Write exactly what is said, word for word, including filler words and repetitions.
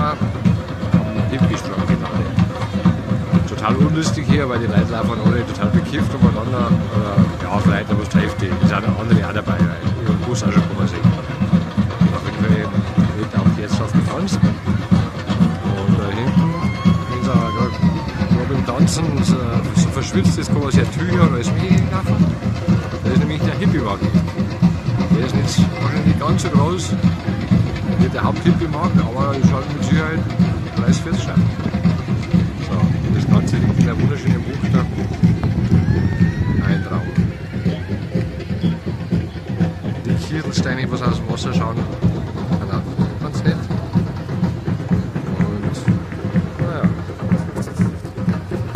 am Hippie-Strand gelandet. Total unlustig hier, weil die Leute laufen alle total bekifft umeinander. Oder, ja, vielleicht noch was trifft die. Es sind auch andere auch dabei, weil ich den Bus auch schon kommen sehen. Auf jeden Fall wird auch jetzt drauf getanzt. Und da hinten sind sie auch gerade beim Tanzen, so, so verschwitzt ist, kann man sich ja Tücher oder alles Mögliche kaufen. Das ist nämlich der Hippie-Wagen. Der ist jetzt wahrscheinlich nicht ganz so groß, nicht der Haupt-Hippie-Markt, aber ich schaue mit Sicherheit Preis fürs Schaffen. So, das Ganze liegt in einer wunderschönen Bucht da. Ein Traum. Die Kieselsteine, was aus dem Wasser schauen.